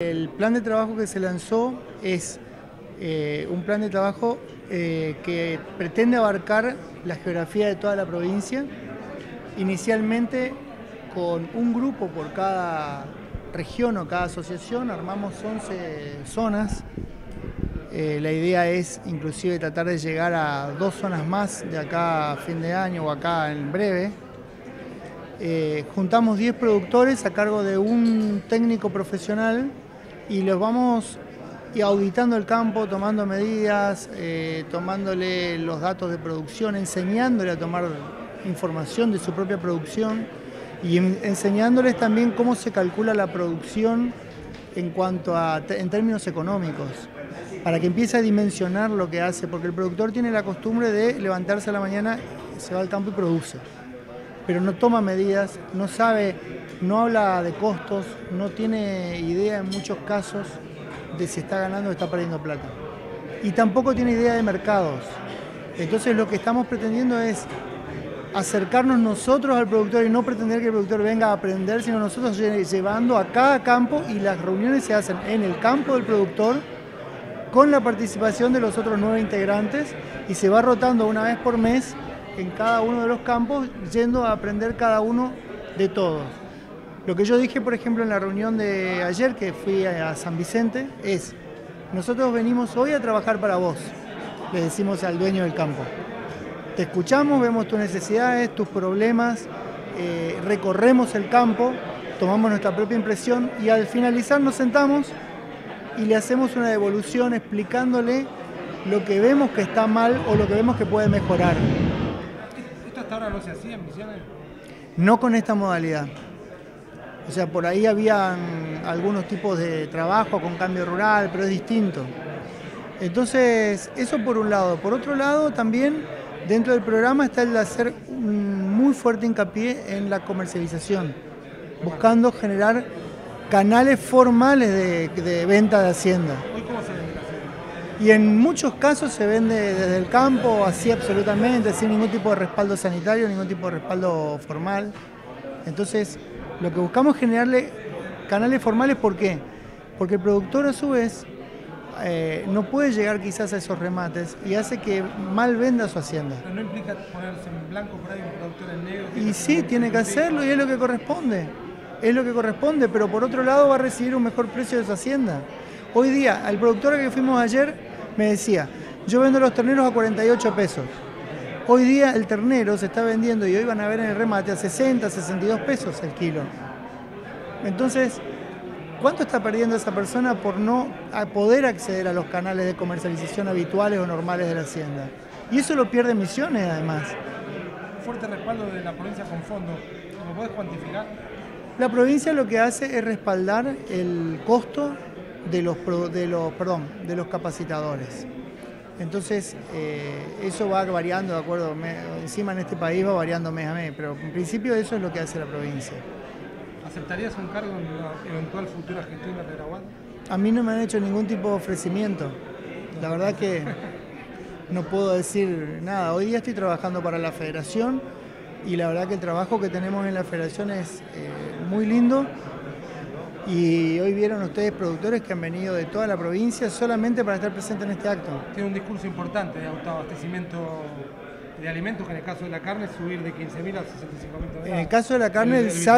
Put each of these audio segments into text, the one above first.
El plan de trabajo que se lanzó es un plan de trabajo que pretende abarcar la geografía de toda la provincia, inicialmente con un grupo por cada región o cada asociación. Armamos 11 zonas. La idea es inclusive tratar de llegar a 2 zonas más de acá a fin de año o acá en breve. Juntamos 10 productores a cargo de un técnico profesional y los vamos auditando el campo, tomando medidas, tomándole los datos de producción, enseñándole a tomar información de su propia producción y enseñándoles también cómo se calcula la producción en términos económicos, para que empiece a dimensionar lo que hace, porque el productor tiene la costumbre de levantarse a la mañana, se va al campo y produce, pero no toma medidas, no sabe, no habla de costos, no tiene idea en muchos casos de si está ganando o está perdiendo plata. Y tampoco tiene idea de mercados. Entonces lo que estamos pretendiendo es acercarnos nosotros al productor y no pretender que el productor venga a aprender, sino nosotros llevando a cada campo, y las reuniones se hacen en el campo del productor con la participación de los otros 9 integrantes, y se va rotando una vez por mes en cada uno de los campos, yendo a aprender cada uno de todos. Lo que yo dije, por ejemplo, en la reunión de ayer, que fui a San Vicente, es: nosotros venimos hoy a trabajar para vos, le decimos al dueño del campo. Te escuchamos, vemos tus necesidades, tus problemas, recorremos el campo, tomamos nuestra propia impresión y al finalizar nos sentamos y le hacemos una devolución explicándole lo que vemos que está mal o lo que vemos que puede mejorar. ¿Esto hasta ahora no se hacía en Misiones? No con esta modalidad. O sea, por ahí habían algunos tipos de trabajo con cambio rural, pero es distinto. Entonces, eso por un lado. Por otro lado, también dentro del programa está el de hacer un muy fuerte hincapié en la comercialización, buscando generar canales formales de venta de hacienda. ¿Hoy cómo se vende la hacienda? Y en muchos casos se vende desde el campo, así absolutamente, sin ningún tipo de respaldo sanitario, ningún tipo de respaldo formal. Entonces, lo que buscamos es generarle canales formales. ¿Por qué? Porque el productor, a su vez, no puede llegar quizás a esos remates y hace que mal venda su hacienda. ¿Pero no implica ponerse en blanco por ahí un productor en negro? Y sí, tiene que hacerlo y es lo que corresponde. Es lo que corresponde, pero por otro lado va a recibir un mejor precio de su hacienda. Hoy día, al productor que fuimos ayer me decía: yo vendo los terneros a 48 pesos. Hoy día el ternero se está vendiendo, y hoy van a ver en el remate, a 60, 62 pesos el kilo. Entonces, ¿cuánto está perdiendo esa persona por no poder acceder a los canales de comercialización habituales o normales de la hacienda? Y eso lo pierde Misiones, además. Un fuerte respaldo de la provincia con fondos. ¿Lo podés cuantificar? La provincia lo que hace es respaldar el costo de los capacitadores. Entonces, eso va variando de acuerdo, encima en este país va variando mes a mes, pero en principio eso es lo que hace la provincia. ¿Aceptarías un cargo en la eventual futura gestión de Teraguán? A mí no me han hecho ningún tipo de ofrecimiento. La verdad que no puedo decir nada. Hoy día estoy trabajando para la federación y la verdad que el trabajo que tenemos en la federación es muy lindo. Y hoy vieron ustedes productores que han venido de toda la provincia solamente para estar presentes en este acto. Tiene un discurso importante de autoabastecimiento de alimentos, que en el caso de la carne subir de 15.000 a 65.000 toneladas. En el caso de la carne,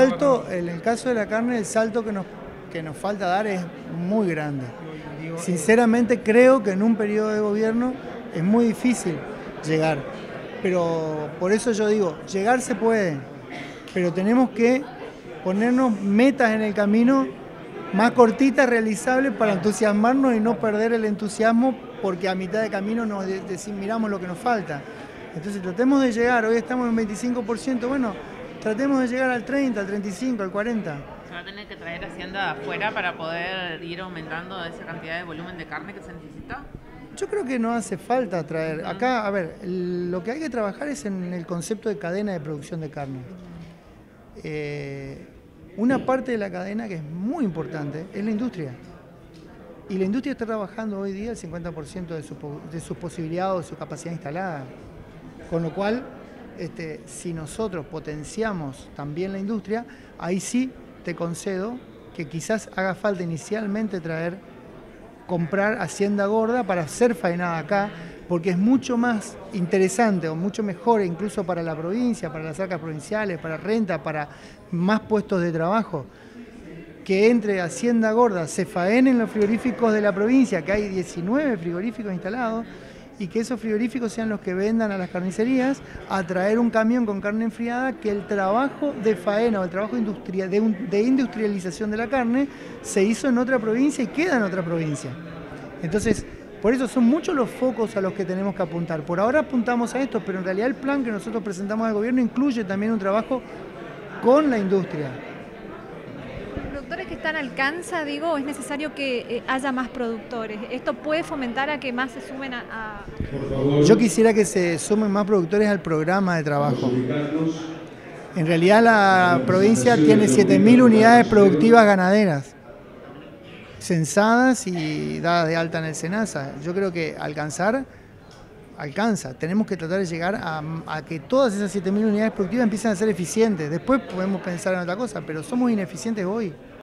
el salto que nos falta dar es muy grande. Sinceramente creo que en un periodo de gobierno es muy difícil llegar. Pero por eso yo digo, llegar se puede, pero tenemos que ponernos metas en el camino más cortitas, realizables, para entusiasmarnos y no perder el entusiasmo porque a mitad de camino nos miramos lo que nos falta. Entonces tratemos de llegar, hoy estamos en 25%, bueno, tratemos de llegar al 30, al 35, al 40. ¿Se va a tener que traer hacienda de afuera para poder ir aumentando esa cantidad de volumen de carne que se necesita? Yo creo que no hace falta traer. Acá, a ver, lo que hay que trabajar es en el concepto de cadena de producción de carne. Una parte de la cadena que es muy importante es la industria. Y la industria está trabajando hoy día el 50% de sus posibilidades o de su capacidad instalada. Con lo cual, si nosotros potenciamos también la industria, ahí sí te concedo que quizás haga falta inicialmente comprar hacienda gorda para hacer faenada acá, porque es mucho más interesante o mucho mejor incluso para la provincia, para las arcas provinciales, para renta, para más puestos de trabajo, que entre hacienda gorda, se faenen los frigoríficos de la provincia, que hay 19 frigoríficos instalados, y que esos frigoríficos sean los que vendan a las carnicerías, a traer un camión con carne enfriada, que el trabajo de faena o el trabajo de industrialización de la carne se hizo en otra provincia y queda en otra provincia. Entonces, por eso son muchos los focos a los que tenemos que apuntar. Por ahora apuntamos a esto, pero en realidad el plan que nosotros presentamos al gobierno incluye también un trabajo con la industria. Productores que están al Cansa, digo, es necesario que haya más productores. ¿Esto puede fomentar a que más se sumen a...? Yo quisiera que se sumen más productores al programa de trabajo. En realidad la provincia tiene 7.000 unidades productivas ganaderas, censadas y dadas de alta en el SENASA. Yo creo que alcanza. Tenemos que tratar de llegar a que todas esas 7.000 unidades productivas empiecen a ser eficientes. Después podemos pensar en otra cosa, pero somos ineficientes hoy.